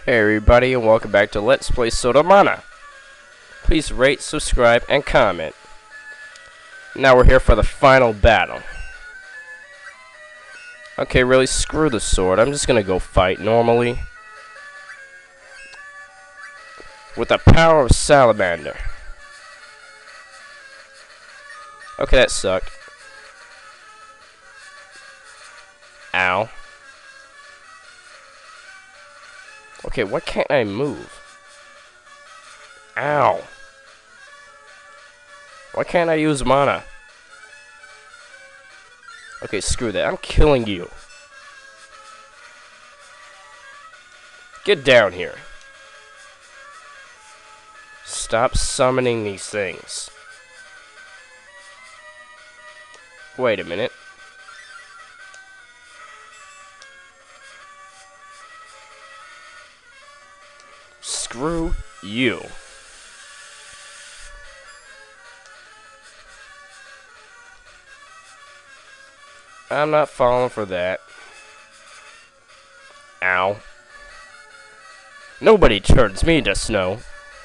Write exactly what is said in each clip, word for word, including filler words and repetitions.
Hey everybody, and welcome back to Let's Play Sodomana. Please rate, subscribe, and comment. Now we're here for the final battle. Okay, really, screw the sword. I'm just gonna go fight normally. With the power of Salamander. Okay, that sucked. Ow. Okay, why can't I move? Ow. Why can't I use mana? Okay, screw that. I'm killing you. Get down here. Stop summoning these things. Wait a minute. Screw you. I'm not falling for that. Ow. Nobody turns me to snow.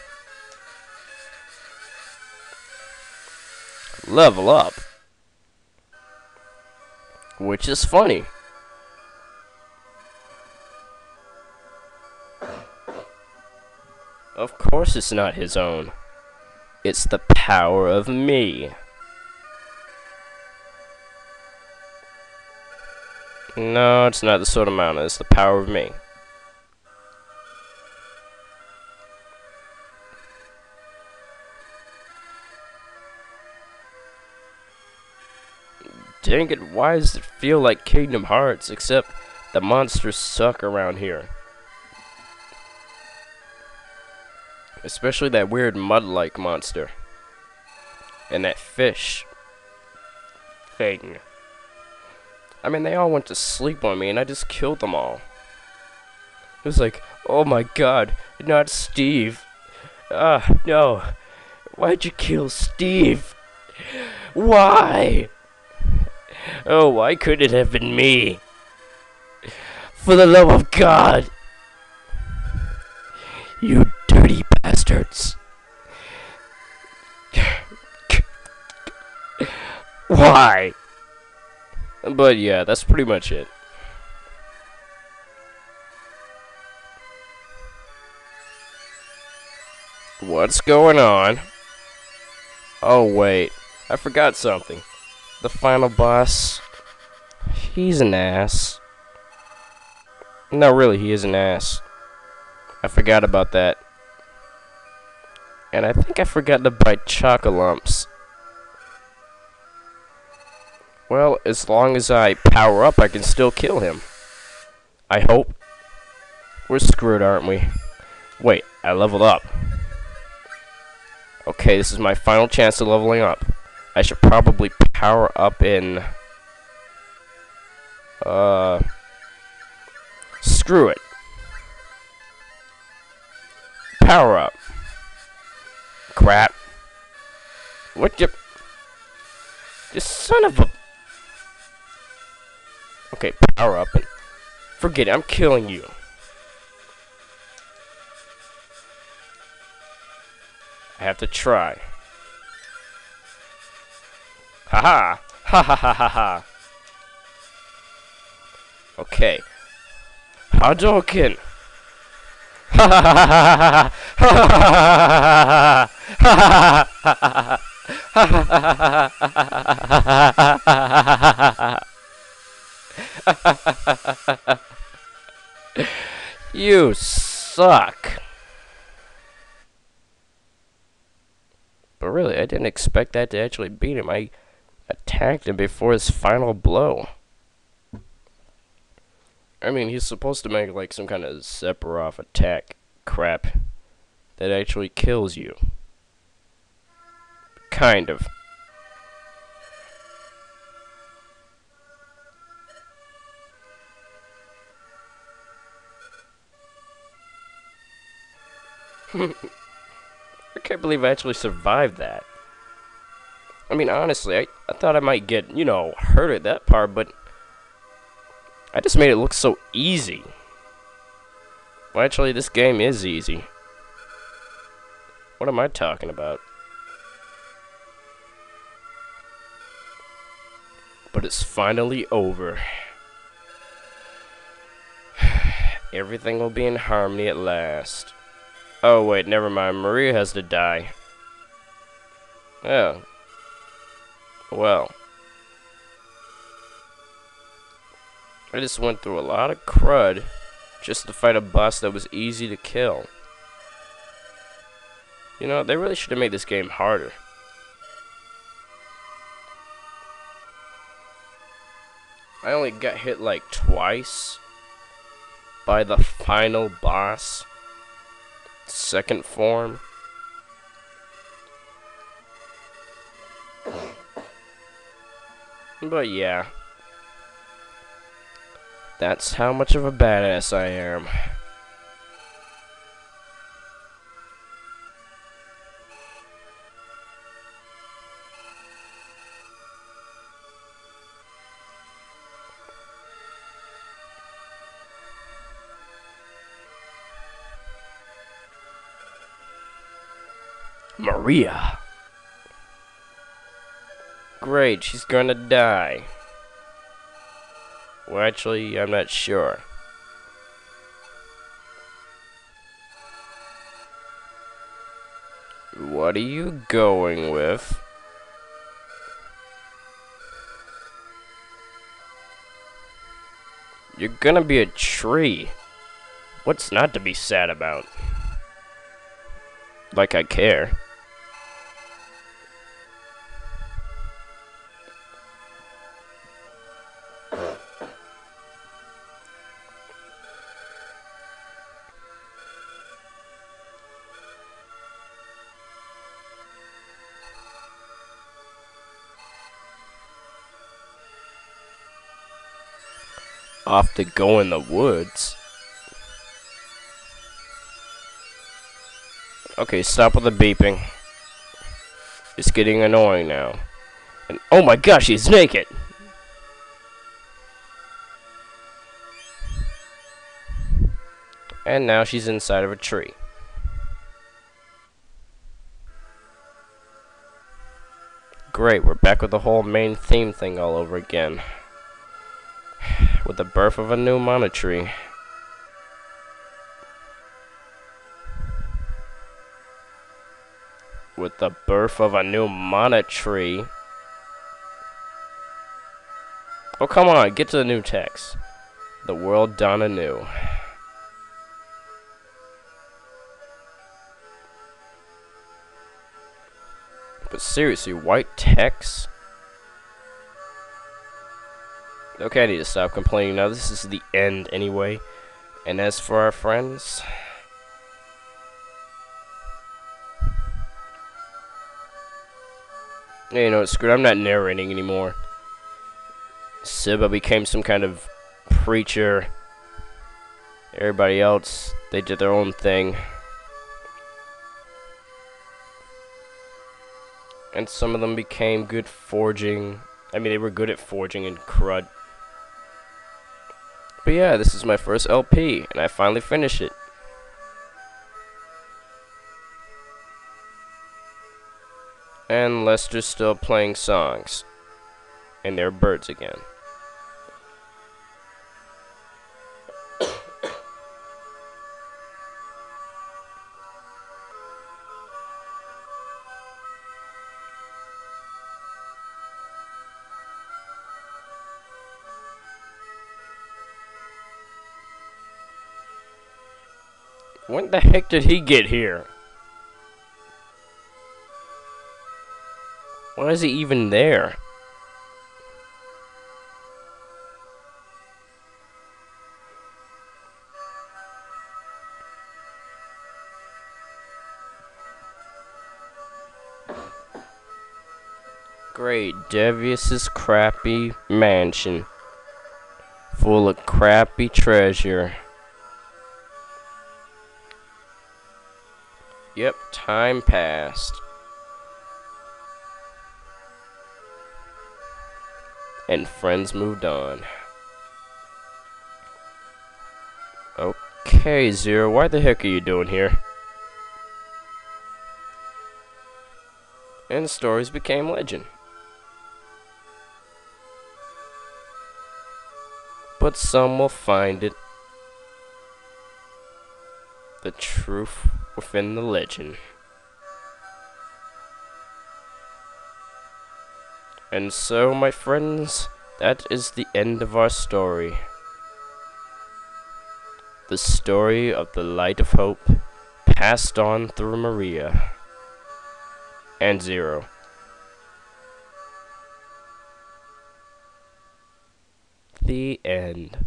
Level up. Which is funny. Of course it's not his own. It's the power of me. No, it's not the Sodomana. It's the power of me. Dang it, why does it feel like Kingdom Hearts, except the monsters suck around here. Especially that weird mud-like monster. And that fish thing. I mean, they all went to sleep on me, and I just killed them all. It was like, oh my god, not Steve. Ah, no. Why'd you kill Steve? Why? Oh, why could it have been me? For the love of God. You dirty bastards. Why? But yeah, that's pretty much it. What's going on? Oh wait, I forgot something. The final boss, he's an ass. No, really, he is an ass. I forgot about that. And I think I forgot to buy Chocolumps. Well, as long as I power up, I can still kill him. I hope. We're screwed, aren't we? Wait, I leveled up. Okay, this is my final chance of leveling up. I should probably power up in... Uh... Screw it. Power up. Crap. What the... This son of a... Okay, power up and... Forget it, I'm killing you. I have to try. Haha! Ha ha ha ha ha! Okay. Hadouken! Ha ha ha ha ha ha! You suck. But really, I didn't expect that to actually beat him. I attacked him before his final blow. I mean, he's supposed to make like some kind of Sephiroth attack crap that actually kills you. Kind of. I can't believe I actually survived that. I mean, honestly, I, I thought I might get, you know, hurt at that part, but I just made it look so easy. Well, actually, this game is easy. What am I talking about? But it's finally over. Everything will be in harmony at last. Oh, wait, never mind. Maria has to die. Oh. Well. I just went through a lot of crud just to fight a boss that was easy to kill. You know, they really should have made this game harder. I only got hit like twice by the final boss, second form. But yeah, that's how much of a badass I am. Maria. Great, she's gonna die. Well, actually, I'm not sure. What are you going with? You're gonna be a tree. What's not to be sad about? Like I care. Off to go in the woods. Okay, stop with the beeping. It's getting annoying now. And oh my gosh, she's naked! And now she's inside of a tree. Great, we're back with the whole main theme thing all over again. With the birth of a new mana tree. With the birth of a new mana tree. Oh, come on, get to the new text. The world dawn anew. But seriously, white text? Okay, I need to stop complaining now. This is the end anyway. And as for our friends... Yeah, you know, screw it, I'm not narrating anymore. Siba became some kind of preacher. Everybody else, they did their own thing. And some of them became good forging. I mean, they were good at forging and crud. But yeah, this is my first L P, and I finally finished it. And Lester's still playing songs. And there are birds again. When the heck did he get here? Why is he even there? Great, Devious' crappy mansion. Full of crappy treasure. Yep, time passed. And friends moved on. Okay. Hey, Zero, why the heck are you doing here? And stories became legend. But some will find it. The truth within the legend. And so, my friends, that is the end of our story. The story of the light of hope passed on through Maria and Zero. The end.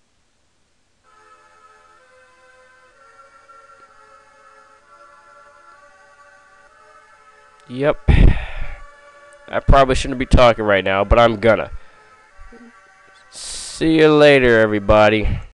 Yep. I probably shouldn't be talking right now, but I'm gonna. See you later, everybody.